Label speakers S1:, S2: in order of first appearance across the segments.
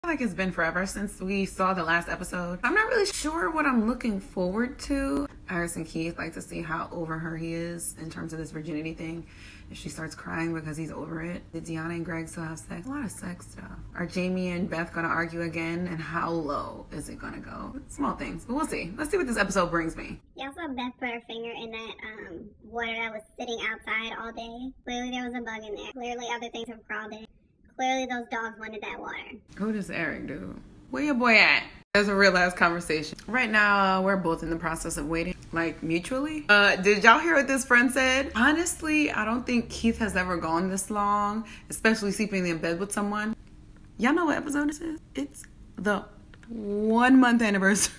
S1: Like it's been forever since we saw the last episode. I'm not really sure what I'm looking forward to. Iris and Keith like to see how over her he is in terms of this virginity thing. If she starts crying because he's over it. Did Deonna and Greg still have sex? A lot of sex stuff. Are Jamie and Beth gonna argue again? And how low is it gonna go? Small things, but we'll see. Let's see what this episode brings me.
S2: Y'all saw Beth put her finger in that water that was sitting outside all day. Clearly there was a bug in there. Clearly other things have crawled in. Clearly those dogs wanted that water.
S1: Who does Eric do? Where your boy at? There's a real ass conversation. Right now, we're both in the process of waiting, like mutually. Did y'all hear what this friend said? Honestly, I don't think Keith has ever gone this long, especially sleeping in bed with someone. Y'all know what episode this is? It's the 1 month anniversary.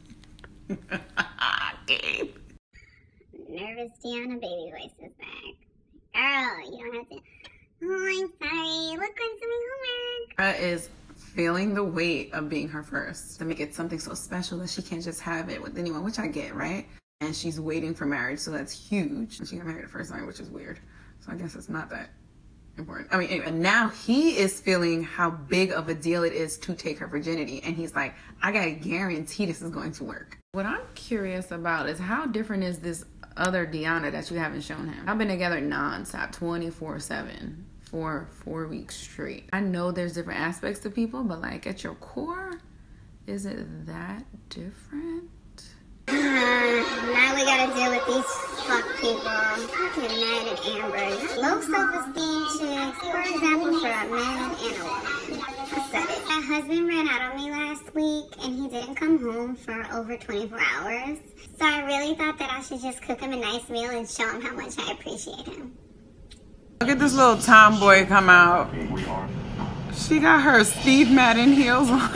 S1: Gabe.
S2: Nervous Deonna baby voice is back. Girl, you don't have to. Oh, I'm sorry. Look, I'm doing homework.
S1: That is feeling the weight of being her first to make it something so special that she can't just have it with anyone, which I get, right? And she's waiting for marriage, so that's huge. And she got married the first time, which is weird. So I guess it's not that important. I mean, anyway, now he is feeling how big of a deal it is to take her virginity. And he's like, I gotta guarantee this is going to work. What I'm curious about is how different is this other Deonna that you haven't shown him? I've been together nonstop, 24/7. For 4 weeks straight. I know there's different aspects to people, but like at your core, is it that different?
S2: Now we gotta deal with these fuck people. Fucking Matt and Amber. Low self-esteem chicks. For example, for a man and a woman. I said it. My husband ran out on me last week and he didn't come home for over 24 hours. So I really thought that I should just cook him a nice meal and show him how much I appreciate him.
S1: Look at this little tomboy come out. She got her Steve Madden heels on.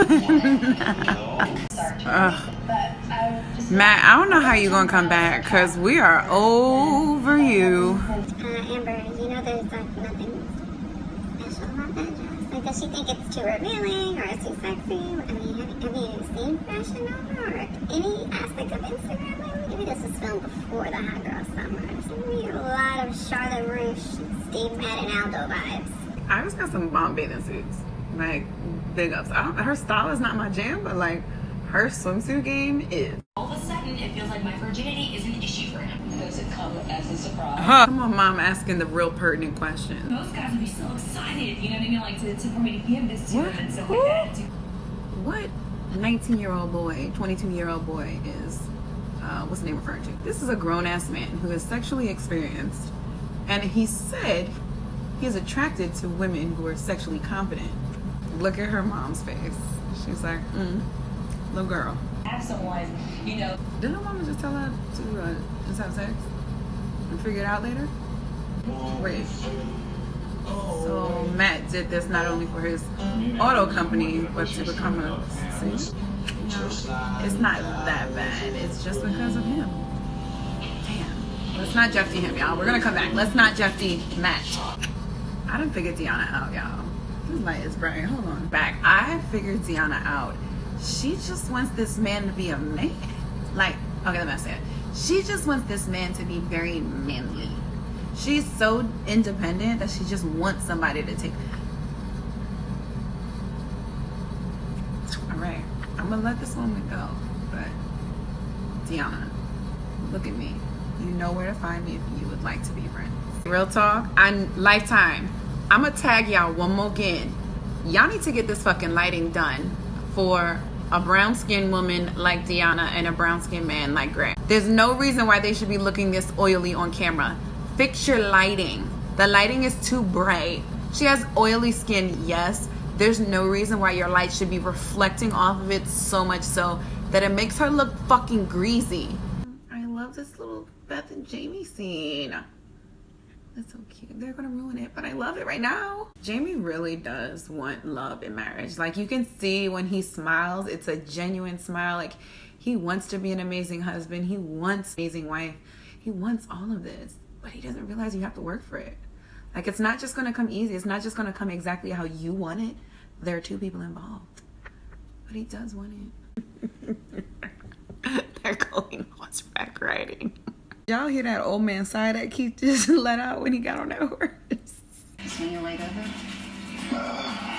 S1: Matt, I don't know how you're going to come back because we are over you.
S2: Amber, you know there's like nothing special about that dress. Like, does she think it's too revealing or it's too sexy? I mean, have you seen Fashion Nova or any aspect of Instagram lately? Maybe this was filmed before the Hot Girl Summer. So we get a lot of Charlotte Russe, Steve Madden, Aldo vibes.
S1: I just got some bomb bathing suits. Like, big ups. Her style is not my jam, but like, her swimsuit game is.
S3: All of a sudden, it feels like my virginity is an issue for him. Does it come as a surprise?
S1: Come on, mom, asking the real pertinent question.
S3: Most guys would be so excited, you know what I mean? Like, for me to give this to him and stuff like that.
S1: What 19-year-old boy, 22-year-old boy is, what's the name referring to? This is a grown-ass man who is sexually experienced. And he said he is attracted to women who are sexually confident. Look at her mom's face. She's like, little girl.
S3: Have someone, you know.
S1: Didn't her mama just tell her to just have sex and figure it out later? Wait. So Matt did this not only for his auto company, but to become a singer. You know, it's not that bad. It's just because of him. Damn. Let's not Jeff D him, y'all. We're gonna come back. Let's not Jeff D Matt. I done figured Deonna out, y'all. This light is bright. Hold on. Back. I figured Deonna out. She just wants this man to be a man. Like, okay, let me say it. She just wants this man to be very manly. She's so independent that she just wants somebody to take. All right, I'm gonna let this moment go. But Deonna, look at me. You know where to find me if you would like to be friends. Real talk, Lifetime. I'm gonna tag y'all one more again. Y'all need to get this fucking lighting done for a brown skinned woman like Deonna and a brown skinned man like Greg. There's no reason why they should be looking this oily on camera. Fix your lighting. The lighting is too bright. She has oily skin, yes. There's no reason why your light should be reflecting off of it so much so that it makes her look fucking greasy. I love this little Beth and Jamie scene. That's so cute. They're gonna ruin it, but I love it right now. Jamie really does want love in marriage. Like, you can see when he smiles, it's a genuine smile. Like, he wants to be an amazing husband. He wants an amazing wife. He wants all of this, but he doesn't realize you have to work for it. Like, it's not just gonna come easy. It's not just gonna come exactly how you want it. There are two people involved, but he does want it. They're going horseback riding. Y'all hear that old man sigh that Keith just let out when he got on that horse?
S3: Can you lay over? Alright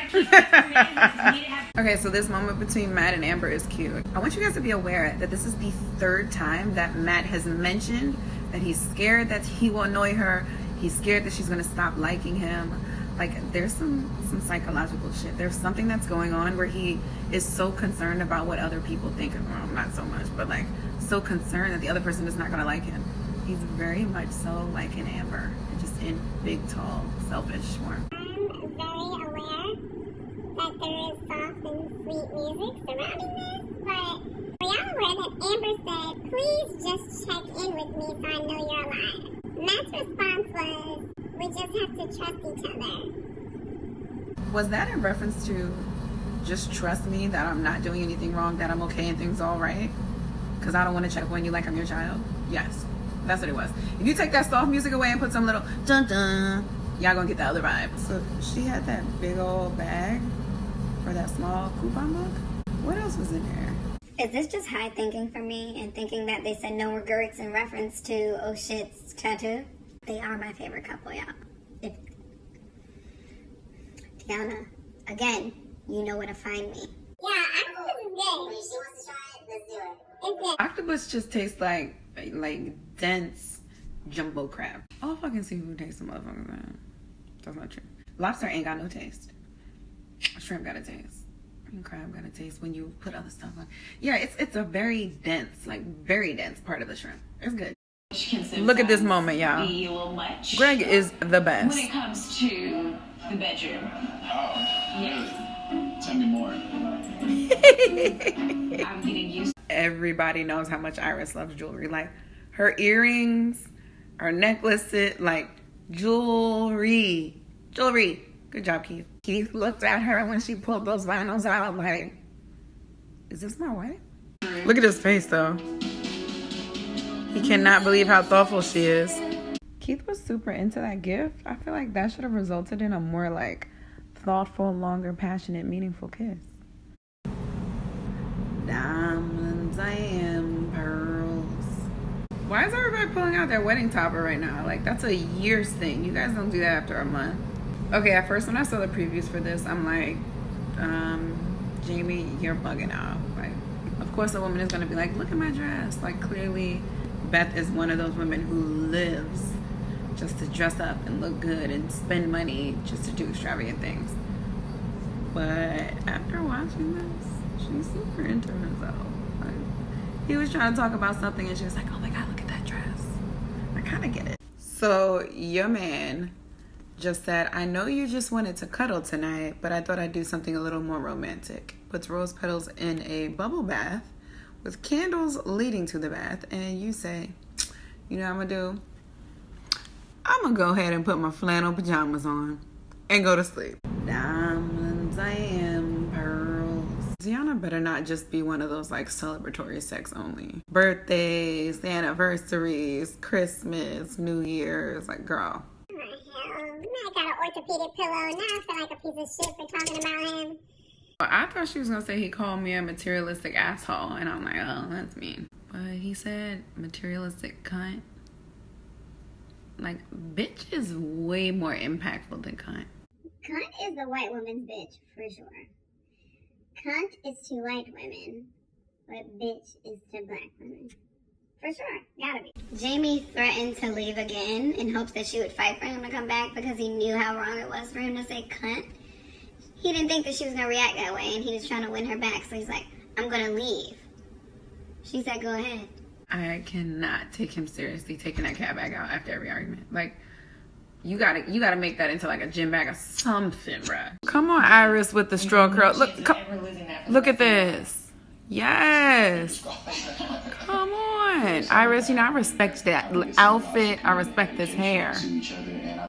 S1: Okay, so this moment between Matt and Amber is cute. I want you guys to be aware that this is the third time that Matt has mentioned that he's scared that he will annoy her. He's scared that she's gonna stop liking him. Like, there's some psychological shit. There's something that's going on where he is so concerned about what other people think of him. Well, not so much, but like so concerned that the other person is not gonna like him. He's very much so like an Amber, just in big, tall, selfish form.
S2: I'm very aware that there is soft and sweet music surrounding this, but are y'all aware that Amber said, please just check in with me so I know you're alive? Matt's response was, we just have to trust each other.
S1: Was that in reference to just trust me that I'm not doing anything wrong, that I'm okay and things all right? Because I don't want to check when you like I'm your child? Yes, that's what it was. If you take that soft music away and put some little dun dun, y'all gonna get the other vibe. So she had that big old bag for that small coupon book. What else was in there?
S2: Is this just high thinking for me and thinking that they said no regrets in reference to oh shit's tattoo? They are my favorite couple, y'all. If Deonna, again, you know where to find me. Yeah, octopus is good. If she wants to try it, let's do it. It's good.
S1: Octopus just tastes like dense jumbo crab. All fucking seafood tastes the motherfucker, man. That's not true. Lobster ain't got no taste. Shrimp got a taste. And crab got a taste when you put other stuff on. Yeah, it's a very dense part of the shrimp. It's good. Look at this moment, y'all. Greg is the best.
S3: When it comes to the bedroom.
S4: Oh.
S3: Yes.
S4: Tell me more.
S3: I'm getting used.
S1: Everybody knows how much Iris loves jewelry. Like her earrings, her necklaces, like jewelry. Good job, Keith. Keith looked at her when she pulled those vinyls out like, is this my wife? Look at his face though. He cannot believe how thoughtful she is. Keith was super into that gift. I feel like that should have resulted in a more like thoughtful, longer, passionate, meaningful kiss. Diamonds and pearls. Why is everybody pulling out their wedding topper right now? Like, that's a year's thing. You guys don't do that after a month. Okay, at first when I saw the previews for this, I'm like, Jamie, you're bugging out. Like, of course a woman is going to be like, look at my dress. Like, clearly Beth is one of those women who lives just to dress up and look good and spend money just to do extravagant things. But after watching this, she's super into herself. Like, he was trying to talk about something and she was like, oh my God, look at that dress. I kind of get it. So your man just said, I know you just wanted to cuddle tonight, but I thought I'd do something a little more romantic. Puts rose petals in a bubble bath with candles leading to the bath. And you say, you know what I'm going to do? I'm going to go ahead and put my flannel pajamas on and go to sleep. Diamonds and pearls. Deonna better not just be one of those like celebratory sex only. Birthdays, anniversaries, Christmas, New Year's. Like, girl.
S2: I got an orthopedic pillow. Now I feel like a piece of shit for talking about him.
S1: I thought she was going to say he called me a materialistic asshole. And I'm like, oh, that's mean. But he said materialistic cunt. Like, bitch is way more impactful than cunt.
S2: Cunt is the white woman's bitch, for sure. Cunt is to white women, but bitch is to black women. For sure, gotta be. Jamie threatened to leave again in hopes that she would fight for him to come back because he knew how wrong it was for him to say cunt. He didn't think that she was gonna react that way and he was trying to win her back, so he's like, I'm gonna leave. She said, go ahead.
S1: I cannot take him seriously taking that cat bag out after every argument. Like, you gotta make that into like a gym bag or something, bruh. Come on, Iris with the straw curl. Look at this. Yes. Come on, Iris. You know, I respect that outfit. I respect this hair.